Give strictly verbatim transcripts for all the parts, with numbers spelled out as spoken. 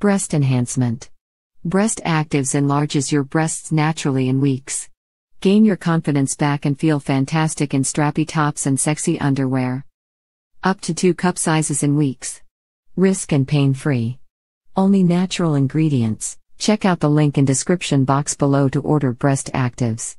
Breast enhancement. Breast Actives enlarges your breasts naturally in weeks. Gain your confidence back and feel fantastic in strappy tops and sexy underwear. Up to two cup sizes in weeks. Risk and pain-free. Only natural ingredients. Check out the link in description box below to order Breast Actives.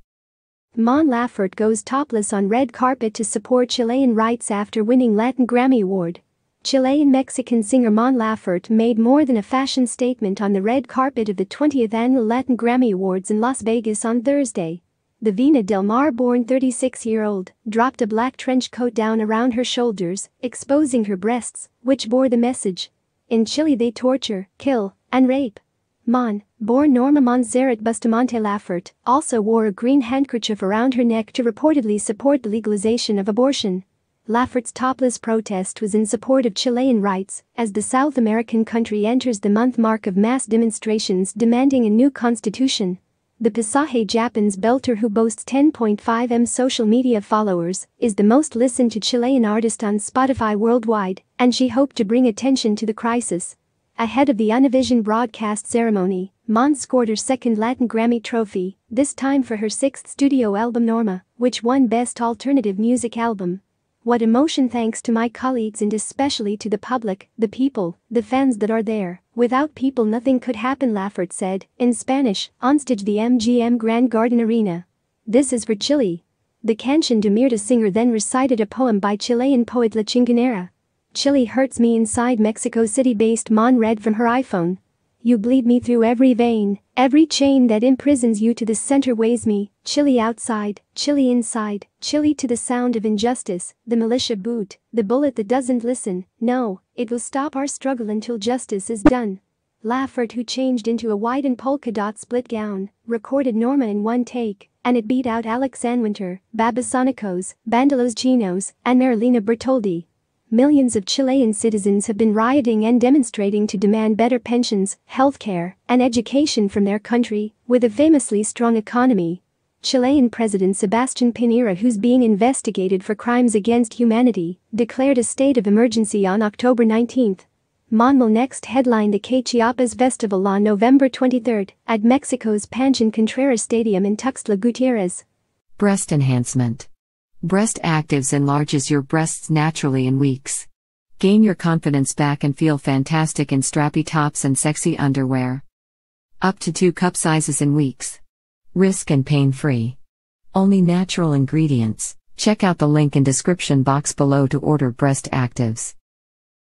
Mon Laferte goes topless on red carpet to support Chilean rights after winning Latin Grammy Award. Chilean-Mexican singer Mon Laferte made more than a fashion statement on the red carpet of the twentieth Annual Latin Grammy Awards in Las Vegas on Thursday. The Viña del Mar-born thirty-six-year-old dropped a black trench coat down around her shoulders, exposing her breasts, which bore the message, "In Chile they torture, kill, and rape." Mon, born Norma Monserrat Bustamante Laferte, also wore a green handkerchief around her neck to reportedly support the legalization of abortion. Laferte's topless protest was in support of Chilean rights, as the South American country enters the month mark of mass demonstrations demanding a new constitution. The Pasaje Japan's belter, who boasts ten point five million social media followers, is the most listened to Chilean artist on Spotify worldwide, and she hoped to bring attention to the crisis. Ahead of the Univision-broadcast ceremony, Mon scored her second Latin Grammy trophy, this time for her sixth studio album Norma, which won Best Alternative Music Album. "What emotion, thanks to my colleagues and especially to the public, the people, the fans that are there. Without people nothing could happen," Laferte said, in Spanish, onstage the M G M Grand Garden Arena. "This is for Chile." The Canción de Mierda singer then recited a poem by Chilean poet La Chingonera. "Chile hurts me inside." Mexico City-based Mon read from her iPhone. "You bleed me through every vein, every chain that imprisons you to the center weighs me. Chile outside, Chile inside, Chile to the sound of injustice, the militia boot, the bullet that doesn't listen. No, it will stop our struggle until justice is done." Laferte, who changed into a white and polka dot split gown, recorded Norma in one take, and it beat out Alex Anwinter, Babasonicos, Bandalos Chinos, and Marilena Bertoldi. Millions of Chilean citizens have been rioting and demonstrating to demand better pensions, healthcare, and education from their country, with a famously strong economy. Chilean President Sebastián Piñera, who's being investigated for crimes against humanity, declared a state of emergency on October nineteenth. Mon will next headline the K Chiapas Festival on November twenty-third at Mexico's Panchon Contreras Stadium in Tuxtla Gutiérrez. Breast enhancement. Breast Actives enlarges your breasts naturally in weeks. Gain your confidence back and feel fantastic in strappy tops and sexy underwear. Up to two cup sizes in weeks. Risk and pain-free. Only natural ingredients. Check out the link in description box below to order Breast Actives.